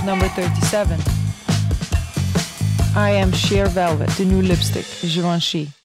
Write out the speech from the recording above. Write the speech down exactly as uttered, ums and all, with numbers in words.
number thirty-seven. I Am Sheer Velvet, the new lipstick, Givenchy.